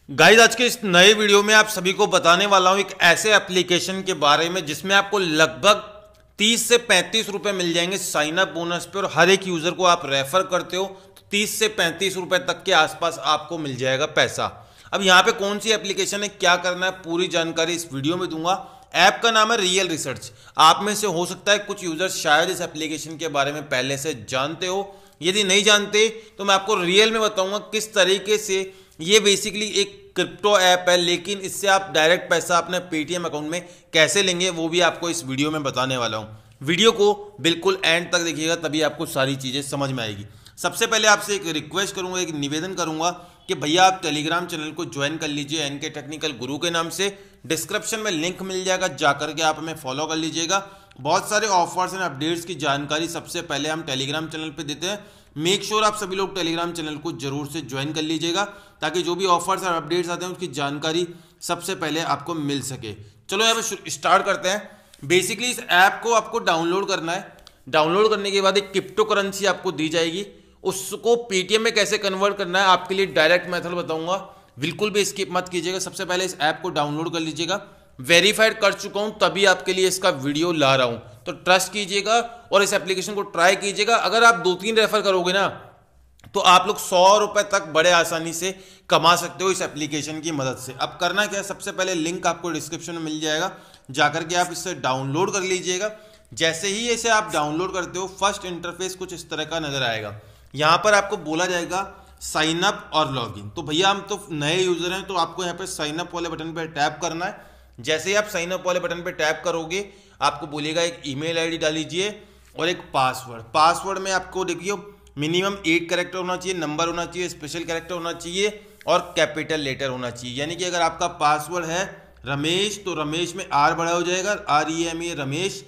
Guys आज के इस नए वीडियो में आप सभी को बताने वाला हूं एक ऐसे एप्लीकेशन के बारे में जिसमें आपको लगभग 30 से 35 रुपए मिल जाएंगे साइन अप बोनस पे। और हर एक यूजर को आप रेफर करते हो तो 30 से 35 रुपए तक के आसपास आपको मिल जाएगा पैसा। अब यहाँ पे कौन सी एप्लीकेशन है, क्या करना है, पूरी जानकारी इस वीडियो में दूंगा। ऐप का नाम है रियल रिसर्च। आप में से हो सकता है कुछ यूजर्स शायद इस एप्लीकेशन के बारे में पहले से जानते हो, यदि नहीं जानते तो मैं आपको रियल में बताऊंगा किस तरीके से ये बेसिकली एक क्रिप्टो ऐप है, लेकिन इससे आप डायरेक्ट पैसा अपने पेटीएम अकाउंट में कैसे लेंगे वो भी आपको इस वीडियो में बताने वाला हूं। वीडियो को बिल्कुल एंड तक देखिएगा, तभी आपको सारी चीजें समझ में आएगी। सबसे पहले आपसे एक रिक्वेस्ट करूंगा, एक निवेदन करूंगा कि भैया आप टेलीग्राम चैनल को ज्वाइन कर लीजिए एनके टेक्निकल गुरु के नाम से। डिस्क्रिप्शन में लिंक मिल जाएगा, जाकर के आप हमें फॉलो कर लीजिएगा। बहुत सारे ऑफर्स एंड अपडेट्स की जानकारी सबसे पहले हम टेलीग्राम चैनल पे देते हैं। मेक श्योर आप सभी लोग टेलीग्राम चैनल को जरूर से ज्वाइन कर लीजिएगा ताकि जो भी ऑफर्स और अपडेट्स आते हैं उसकी जानकारी सबसे पहले आपको मिल सके। चलो यहाँ पे स्टार्ट करते हैं। बेसिकली इस ऐप को आपको डाउनलोड करना है। डाउनलोड करने के बाद एक क्रिप्टो करेंसी आपको दी जाएगी, उसको पेटीएम में कैसे कन्वर्ट करना है आपके लिए डायरेक्ट मेथड बताऊंगा। बिल्कुल भी स्किप मत कीजिएगा। सबसे पहले इस ऐप को डाउनलोड कर लीजिएगा। वेरीफाइड कर चुका हूं तभी आपके लिए इसका वीडियो ला रहा हूं, तो ट्रस्ट कीजिएगा और इस एप्लीकेशन को ट्राई कीजिएगा। अगर आप 2-3 रेफर करोगे ना तो आप लोग 100 रुपए तक बड़े आसानी से कमा सकते हो इस एप्लीकेशन की मदद से। अब करना क्या है, सबसे पहले लिंक आपको डिस्क्रिप्शन में मिल जाएगा, जाकर के आप इसे डाउनलोड कर लीजिएगा। जैसे ही इसे आप डाउनलोड करते हो फर्स्ट इंटरफेस कुछ इस तरह का नजर आएगा। यहां पर आपको बोला जाएगा साइन अप और लॉगिन। तो भैया हम तो नए यूजर हैं तो आपको यहाँ पे साइन अप वाले बटन पर टैप करना है। जैसे ही आप साइन अप वाले बटन पर टैप करोगे आपको बोलेगा एक ईमेल आईडी डाल लीजिए और एक पासवर्ड। पासवर्ड में आपको देखिए मिनिमम 8 कैरेक्टर होना चाहिए, नंबर होना चाहिए, स्पेशल कैरेक्टर होना चाहिए और कैपिटल लेटर होना चाहिए। यानी कि अगर आपका पासवर्ड है रमेश तो रमेश में आर बड़ा हो जाएगा, REME रमेश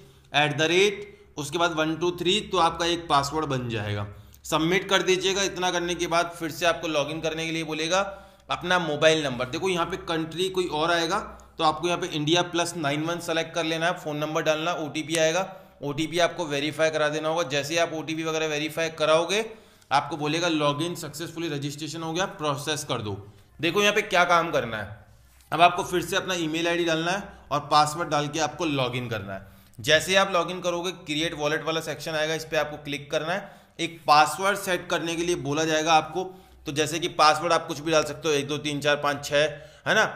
@ उसके बाद 1 2 3 तो आपका एक पासवर्ड बन जाएगा। सबमिट कर दीजिएगा। इतना करने के बाद फिर से आपको लॉगिन करने के लिए बोलेगा अपना मोबाइल नंबर। देखो यहाँ पे कंट्री कोई और आएगा तो आपको यहाँ पे इंडिया +91 सेलेक्ट कर लेना है, फोन नंबर डालना, OTP आएगा, OTP आपको वेरीफाई करा देना होगा। जैसे ही आप OTP वगैरह वेरीफाई कराओगे आपको बोलेगा लॉगिन सक्सेसफुली रजिस्ट्रेशन हो गया, प्रोसेस कर दो। देखो यहाँ पे क्या काम करना है। अब आपको फिर से अपना ईमेल आईडी डालना है और पासवर्ड डाल के आपको लॉगिन करना है। जैसे ही आप लॉगिन करोगे क्रिएट वॉलेट वाला सेक्शन आएगा, इस पर आपको क्लिक करना है। एक पासवर्ड सेट करने के लिए बोला जाएगा आपको, तो जैसे कि पासवर्ड आप कुछ भी डाल सकते हो, 1 2 3 4 5 6 है ना,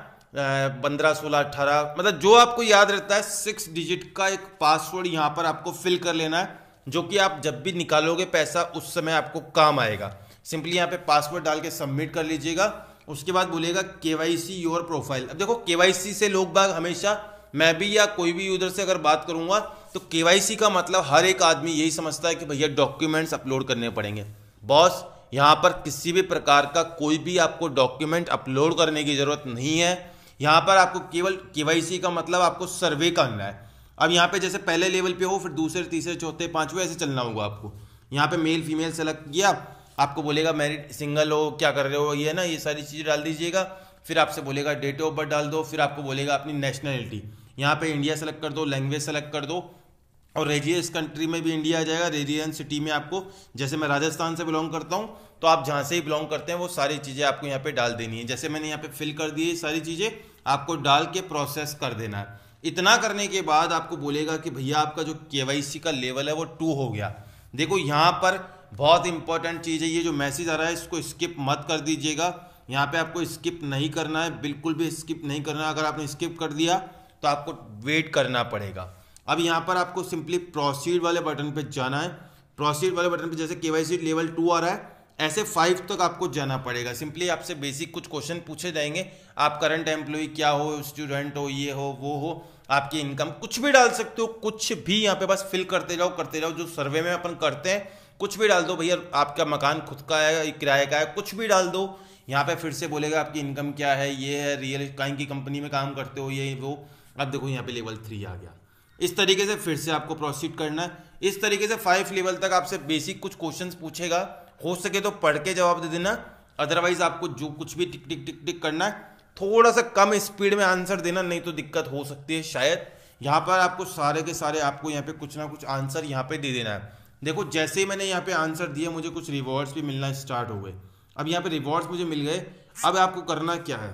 15 16 18, मतलब जो आपको याद रहता है 6 डिजिट का एक पासवर्ड यहाँ पर आपको फिल कर लेना है, जो कि आप जब भी निकालोगे पैसा उस समय आपको काम आएगा। सिंपली यहाँ पे पासवर्ड डाल के सबमिट कर लीजिएगा। उसके बाद बोलेगा KYC योर प्रोफाइल। अब देखो KYC से लोग बाग हमेशा, मैं भी या कोई भी यूजर से अगर बात करूंगा तो KYC का मतलब हर एक आदमी यही समझता है कि भैया डॉक्यूमेंट्स अपलोड करने पड़ेंगे। बॉस यहाँ पर किसी भी प्रकार का कोई भी आपको डॉक्यूमेंट अपलोड करने की जरूरत नहीं है। यहाँ पर आपको केवल KYC का मतलब आपको सर्वे करना है। अब यहाँ पे जैसे पहले लेवल पे हो फिर दूसरे तीसरे चौथे पांचवें ऐसे चलना होगा आपको। यहाँ पे मेल फीमेल सेलेक्ट किया, आपको बोलेगा मैरिड सिंगल हो, क्या कर रहे हो, ये ना, ये सारी चीज़ें डाल दीजिएगा। फिर आपसे बोलेगा डेट ऑफ बर्थ डाल दो, फिर आपको बोलेगा अपनी नेशनलिटी, यहाँ पे इंडिया सेलेक्ट कर दो, लैंग्वेज सेलेक्ट कर दो और रेजिडेंस कंट्री में भी इंडिया आ जाएगा। रेजिडेंस सिटी में आपको, जैसे मैं राजस्थान से बिलोंग करता हूँ तो आप जहाँ से ही बिलोंग करते हैं वो सारी चीज़ें आपको यहाँ पे डाल देनी है। जैसे मैंने यहाँ पे फिल कर दी है, सारी चीज़ें आपको डाल के प्रोसेस कर देना है। इतना करने के बाद आपको बोलेगा कि भैया आपका जो KYC का लेवल है वो 2 हो गया। देखो यहाँ पर बहुत इंपॉर्टेंट चीज़ है, ये जो मैसेज आ रहा है इसको स्किप मत कर दीजिएगा। यहाँ पे आपको स्किप नहीं करना है, बिल्कुल भी स्किप नहीं करना है। अगर आपने स्किप कर दिया तो आपको वेट करना पड़ेगा। अब यहाँ पर आपको सिंपली प्रोसीड वाले बटन पे जाना है। प्रोसीड वाले बटन पे जैसे KYC लेवल 2 आ रहा है ऐसे 5 तक आपको जाना पड़ेगा। सिंपली आपसे बेसिक कुछ क्वेश्चन पूछे जाएंगे, आप करंट एम्प्लॉय क्या हो, स्टूडेंट हो, ये हो वो हो, आपकी इनकम कुछ भी डाल सकते हो, कुछ भी यहाँ पे बस फिल करते जाओ जो सर्वे में अपन करते हैं। कुछ भी डाल दो भैया, आपका मकान खुद का है, किराए का है, कुछ भी डाल दो। यहाँ पे फिर से बोलेगा आपकी इनकम क्या है, ये है, रियल कहीं की कंपनी में काम करते हो, ये वो। अब देखो यहाँ पे लेवल 3 आ गया। इस तरीके से फिर से आपको प्रोसीड करना है। इस तरीके से 5 लेवल तक आपसे बेसिक कुछ क्वेश्चंस पूछेगा, हो सके तो पढ़ के जवाब दे देना, अदरवाइज आपको जो कुछ भी टिक टिक टिक टिक करना है, थोड़ा सा कम स्पीड में आंसर देना, नहीं तो दिक्कत हो सकती है शायद। यहाँ पर आपको सारे के सारे आपको यहाँ पे कुछ ना कुछ आंसर यहाँ पे दे देना है। देखो जैसे ही मैंने यहाँ पे आंसर दिया मुझे कुछ रिवॉर्ड्स भी मिलना स्टार्ट हो गए। अब यहाँ पे रिवॉर्ड्स मुझे मिल गए। अब आपको करना क्या है,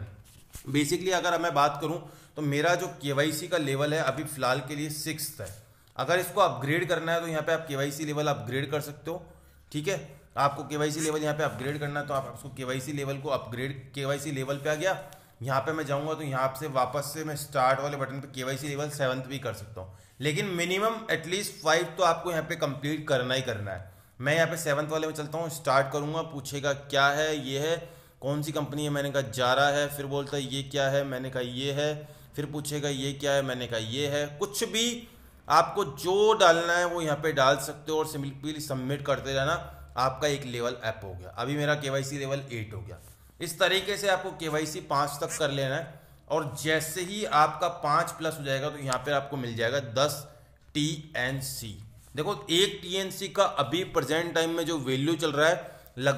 बेसिकली अगर मैं बात करूं तो मेरा जो केवाईसी का लेवल है अभी फिलहाल के लिए 6th है। अगर इसको अपग्रेड करना है तो यहाँ पे आप केवाईसी लेवल अपग्रेड कर सकते हो। ठीक है, आपको केवाईसी लेवल यहाँ पे अपग्रेड करना है तो आप उसको केवाईसी लेवल को अपग्रेड, केवाईसी लेवल पे आ गया, यहाँ पे मैं जाऊंगा तो यहाँ से वापस से मैं स्टार्ट वाले बटन पे केवाईसी लेवल 7th भी कर सकता हूँ, लेकिन मिनिमम एटलीस्ट 5 तो आपको यहाँ पे कंप्लीट करना ही करना है। मैं यहाँ पे 7th वाले में चलता हूँ, स्टार्ट करूंगा, पूछेगा क्या है, ये है, कौन सी कंपनी है, मैंने कहा जारा है, फिर बोलता है ये क्या है, मैंने कहा ये है, फिर पूछेगा ये क्या है, मैंने कहा ये है। कुछ भी आपको जो डालना है वो यहाँ पे डाल सकते हो और सिंपली सबमिट करते जाना, आपका एक लेवल अप हो गया। अभी मेरा केवाईसी लेवल 8 हो गया। इस तरीके से आपको केवाईसी 5 तक कर लेना है और जैसे ही आपका 5+ हो जाएगा तो यहाँ पे आपको मिल जाएगा 10 TNC। देखो एक TNC का अभी प्रेजेंट टाइम में जो वैल्यू चल रहा है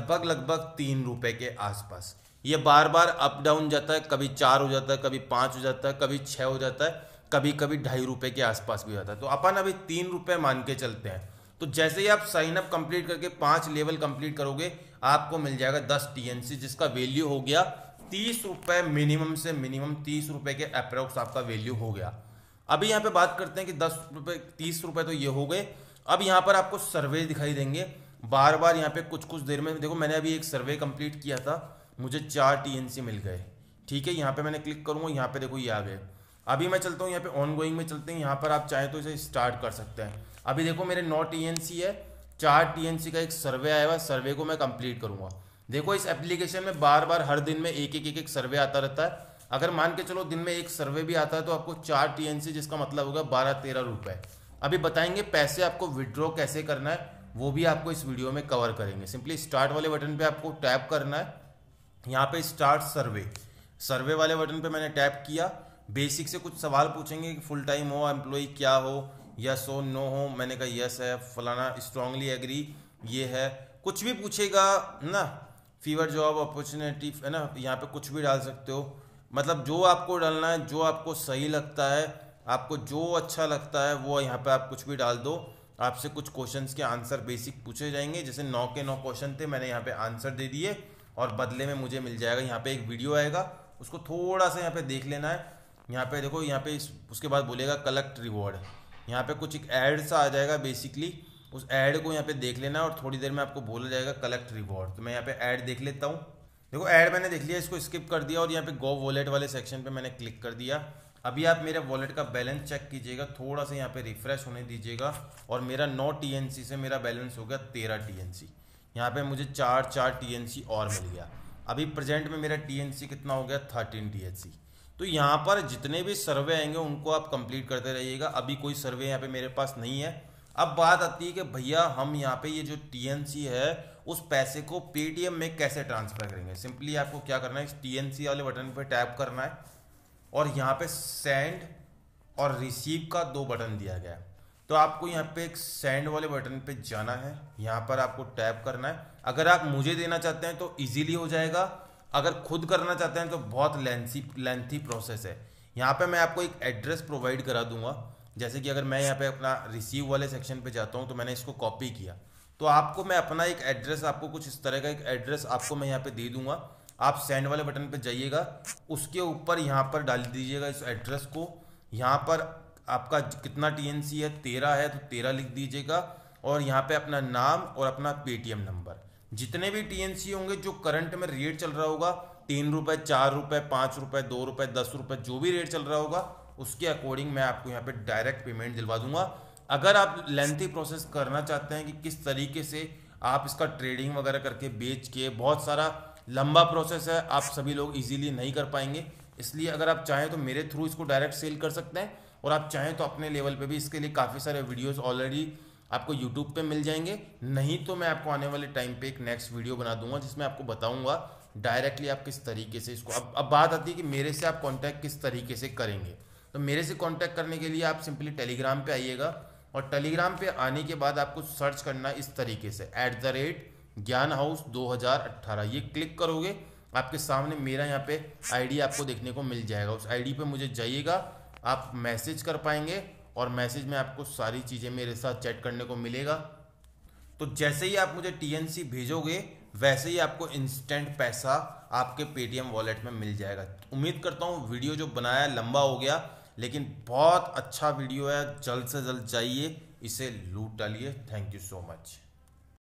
लगभग 3 रुपए के आसपास। ये बार बार अप डाउन जाता है, कभी 4 हो जाता है, कभी 5 हो जाता है, कभी 6 हो जाता है, कभी 2.5 रुपए के आसपास भी जाता है। तो अपन अभी 3 रुपए मान के चलते हैं। तो जैसे ही आप साइन अप कंप्लीट करके 5 लेवल कंप्लीट करोगे आपको मिल जाएगा 10 TNC, जिसका वैल्यू हो गया 30 रुपए। मिनिमम से मिनिमम 30 रुपए के अप्रोक्स आपका वैल्यू हो गया। अभी यहाँ पे बात करते हैं कि 10 रुपए 30 रुपए तो ये हो गए। अब यहाँ पर आपको सर्वे दिखाई देंगे बार बार यहाँ पे कुछ देर में। देखो मैंने अभी एक सर्वे कंप्लीट किया था, मुझे 4 TNC मिल गए। ठीक है, यहाँ पे मैंने क्लिक करूंगा, यहाँ पे देखो ये आ गए। अभी मैं चलता हूँ यहाँ पे ऑन गोइंग में चलते हैं, यहाँ पर आप चाहें तो इसे स्टार्ट कर सकते हैं। अभी देखो मेरे 9 TNC है, 4 TNC का एक सर्वे आया हुआ, सर्वे को मैं कंप्लीट करूंगा। देखो इस एप्लीकेशन में बार बार हर दिन में एक सर्वे आता रहता है। अगर मान के चलो दिन में एक सर्वे भी आता है तो आपको 4 TNC, जिसका मतलब होगा 12-13 रुपए। अभी बताएंगे पैसे आपको विड्रॉ कैसे करना है, वो भी आपको इस वीडियो में कवर करेंगे। सिंपली स्टार्ट वाले बटन पे आपको टैप करना है, यहाँ पे स्टार्ट सर्वे वाले बटन पे मैंने टैप किया। बेसिक से कुछ सवाल पूछेंगे कि फुल टाइम हो, एम्प्लॉय क्या हो, यस हो, नो हो, मैंने कहा यस है, फलाना स्ट्रांगली एग्री, ये है, कुछ भी पूछेगा ना, फीवर जॉब अपॉर्चुनिटी है ना, यहाँ पे कुछ भी डाल सकते हो। मतलब जो आपको डालना है, जो आपको सही लगता है, आपको जो अच्छा लगता है वो यहाँ पे आप कुछ भी डाल दो। आपसे कुछ क्वेश्चंस के आंसर बेसिक पूछे जाएंगे, जैसे 9 के 9 क्वेश्चन थे, मैंने यहाँ पे आंसर दे दिए और बदले में मुझे मिल जाएगा, यहाँ पे एक वीडियो आएगा, उसको थोड़ा सा यहाँ पे देख लेना है। यहाँ पे देखो, यहाँ पे उसके बाद बोलेगा कलेक्ट रिवॉर्ड, यहाँ पे कुछ एक ऐड सा आ जाएगा, बेसिकली उस ऐड को यहाँ पे देख लेना है और थोड़ी देर में आपको बोला जाएगा कलेक्ट रिवॉर्ड। तो मैं यहाँ पे ऐड देख लेता हूँ। देखो ऐड मैंने देख लिया, इसको स्किप कर दिया और यहाँ पे गो वॉलेट वाले सेक्शन पे मैंने क्लिक कर दिया। अभी आप मेरे वॉलेट का बैलेंस चेक कीजिएगा, थोड़ा सा यहाँ पे रिफ्रेश होने दीजिएगा और मेरा 9 TNC से मेरा बैलेंस हो गया 13 TNC। यहाँ पे मुझे 4 TNC और मिल गया। अभी प्रेजेंट में मेरा TNC कितना हो गया, 13 TNC। तो यहाँ पर जितने भी सर्वे आएंगे उनको आप कंप्लीट करते रहिएगा। अभी कोई सर्वे यहाँ पे मेरे पास नहीं है। अब बात आती है कि भैया हम यहाँ पे ये जो TNC है उस पैसे को पेटीएम में कैसे ट्रांसफर करेंगे। सिंपली आपको क्या करना है, इस TNC वाले बटन पे टैप करना है और यहाँ पे सेंड और रिसीव का 2 बटन दिया गया है। तो आपको यहाँ पे एक सेंड वाले बटन पे जाना है, यहाँ पर आपको टैप करना है। अगर आप मुझे देना चाहते हैं तो इजीली हो जाएगा, अगर खुद करना चाहते हैं तो बहुत लेंथी प्रोसेस है। यहाँ पे मैं आपको एक एड्रेस प्रोवाइड करा दूंगा, जैसे कि अगर मैं यहाँ पे अपना रिसीव वाले सेक्शन पे जाता हूँ तो मैंने इसको कॉपी किया, तो आपको मैं अपना एक एड्रेस, आपको कुछ इस तरह का एक एड्रेस आपको मैं यहाँ पे दे दूंगा। आप सेंड वाले बटन पे जाइएगा, उसके ऊपर यहाँ पर डाल दीजिएगा इस एड्रेस को। यहाँ पर आपका कितना TNC है, 13 है तो 13 लिख दीजिएगा और यहाँ पे अपना नाम और अपना पेटीएम नंबर। जितने भी TNC होंगे जो करंट में रेट चल रहा होगा, 3 रुपए, 4 रुपए, 5 रुपए, 2 रुपए, 10 रुपए, जो भी रेट चल रहा होगा उसके अकॉर्डिंग मैं आपको यहाँ पे डायरेक्ट पेमेंट दिलवा दूंगा। अगर आप लेंथी प्रोसेस करना चाहते हैं कि किस तरीके से आप इसका ट्रेडिंग वगैरह करके बेच के, बहुत सारा लंबा प्रोसेस है, आप सभी लोग इजीली नहीं कर पाएंगे। इसलिए अगर आप चाहें तो मेरे थ्रू इसको डायरेक्ट सेल कर सकते हैं और आप चाहें तो अपने लेवल पे भी इसके लिए काफ़ी सारे वीडियोस ऑलरेडी आपको यूट्यूब पे मिल जाएंगे। नहीं तो मैं आपको आने वाले टाइम पे एक नेक्स्ट वीडियो बना दूंगा जिसमें आपको बताऊंगा डायरेक्टली आप किस तरीके से इसको। अब बात आती है कि मेरे से आप कॉन्टैक्ट किस तरीके से करेंगे। तो मेरे से कॉन्टैक्ट करने के लिए आप सिंपली टेलीग्राम पे आइएगा और टेलीग्राम पे आने के बाद आपको सर्च करना इस तरीके से @ज्ञान हाउस 2018। ये क्लिक करोगे आपके सामने मेरा यहाँ पे ID आपको देखने को मिल जाएगा। उस ID पे मुझे जाइएगा, आप मैसेज कर पाएंगे और मैसेज में आपको सारी चीज़ें मेरे साथ चैट करने को मिलेगा। तो जैसे ही आप मुझे TNC भेजोगे वैसे ही आपको इंस्टेंट पैसा आपके पेटीएम वॉलेट में मिल जाएगा। उम्मीद करता हूँ वीडियो जो बनाया लंबा हो गया, लेकिन बहुत अच्छा वीडियो है। जल्द से जल्द जाइए, इसे लूट डालिए। Thank you so much.